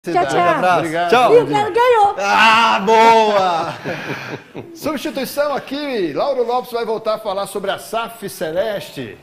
Tchau, tchau. Obrigado. Tchau. E o cara ganhou. Ah, boa! Substituição aqui. Lauro Lopes vai voltar a falar sobre a SAF Celeste.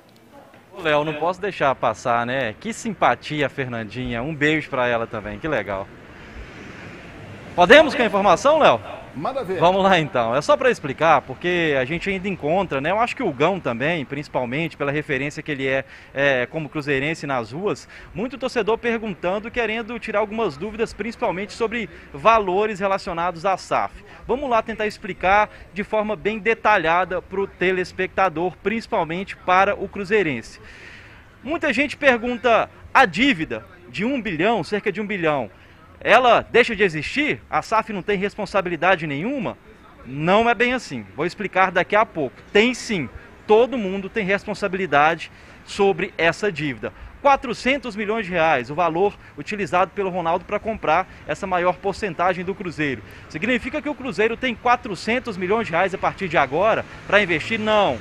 Léo, não posso deixar passar, né? Que simpatia a Fernandinha. Um beijo pra ela também, que legal. Podemos com a informação, Léo? Manda ver. Vamos lá então. É só para explicar, porque a gente ainda encontra, né? Eu acho que o Gão também, principalmente pela referência que ele é como cruzeirense nas ruas, muito torcedor perguntando, querendo tirar algumas dúvidas, principalmente sobre valores relacionados à SAF. Vamos lá tentar explicar de forma bem detalhada para o telespectador, principalmente para o cruzeirense. Muita gente pergunta, a dívida de 1 bilhão, cerca de 1 bilhão, ela deixa de existir? A SAF não tem responsabilidade nenhuma? Não é bem assim. Vou explicar daqui a pouco. Tem sim. Todo mundo tem responsabilidade sobre essa dívida. 400 milhões de reais, o valor utilizado pelo Ronaldo para comprar essa maior porcentagem do Cruzeiro. Significa que o Cruzeiro tem 400 milhões de reais a partir de agora para investir? Não.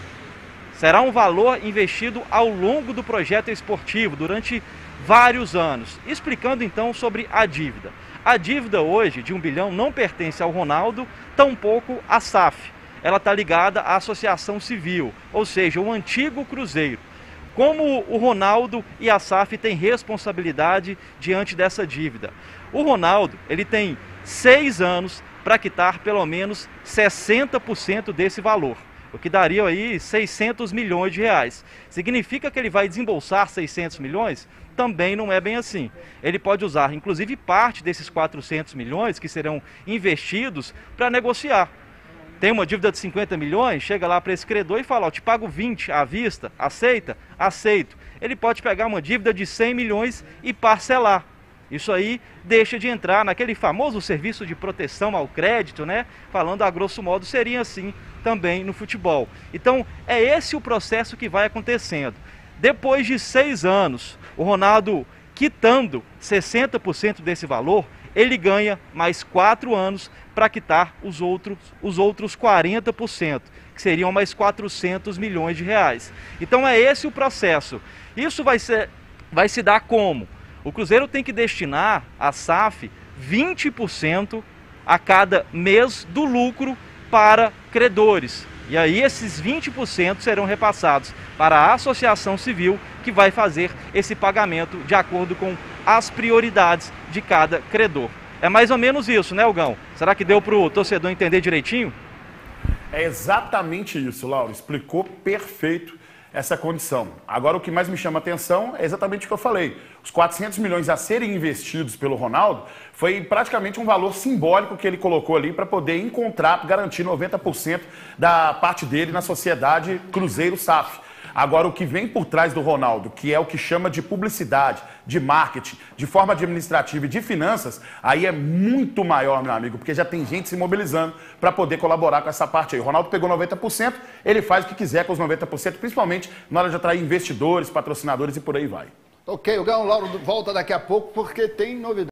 Será um valor investido ao longo do projeto esportivo, durante vários anos. Explicando então sobre a dívida. A dívida hoje de 1 bilhão não pertence ao Ronaldo, tampouco à SAF. Ela está ligada à Associação Civil, ou seja, o antigo Cruzeiro. Como o Ronaldo e a SAF têm responsabilidade diante dessa dívida? O Ronaldo, ele tem 6 anos para quitar pelo menos 60% desse valor, o que daria aí 600 milhões de reais. Significa que ele vai desembolsar 600 milhões? Também não é bem assim. Ele pode usar, inclusive, parte desses 400 milhões que serão investidos para negociar. Tem uma dívida de 50 milhões, chega lá para esse credor e fala, ó, te pago 20 à vista, aceita? Aceito. Ele pode pegar uma dívida de 100 milhões e parcelar. Isso aí deixa de entrar naquele famoso serviço de proteção ao crédito, né? Falando a grosso modo, seria assim também no futebol. Então, é esse o processo que vai acontecendo. Depois de 6 anos, o Ronaldo quitando 60% desse valor, ele ganha mais 4 anos para quitar os outros 40%, que seriam mais 400 milhões de reais. Então é esse o processo. Isso vai se dar como? O Cruzeiro tem que destinar à SAF 20% a cada mês do lucro para credores. E aí esses 20% serão repassados para a Associação Civil, que vai fazer esse pagamento de acordo com as prioridades de cada credor. É mais ou menos isso, né, Gão? Será que deu para o torcedor entender direitinho? É exatamente isso, Lauro. Explicou perfeito essa condição. Agora, o que mais me chama a atenção é exatamente o que eu falei. Os 400 milhões a serem investidos pelo Ronaldo foi praticamente um valor simbólico que ele colocou ali para poder, em contrato, garantir 90% da parte dele na sociedade Cruzeiro SAF. Agora, o que vem por trás do Ronaldo, que é o que chama de publicidade, de marketing, de forma administrativa e de finanças, aí é muito maior, meu amigo, porque já tem gente se mobilizando para poder colaborar com essa parte aí. O Ronaldo pegou 90%, ele faz o que quiser com os 90%, principalmente na hora de atrair investidores, patrocinadores e por aí vai. Ok, o Lauro volta daqui a pouco porque tem novidade.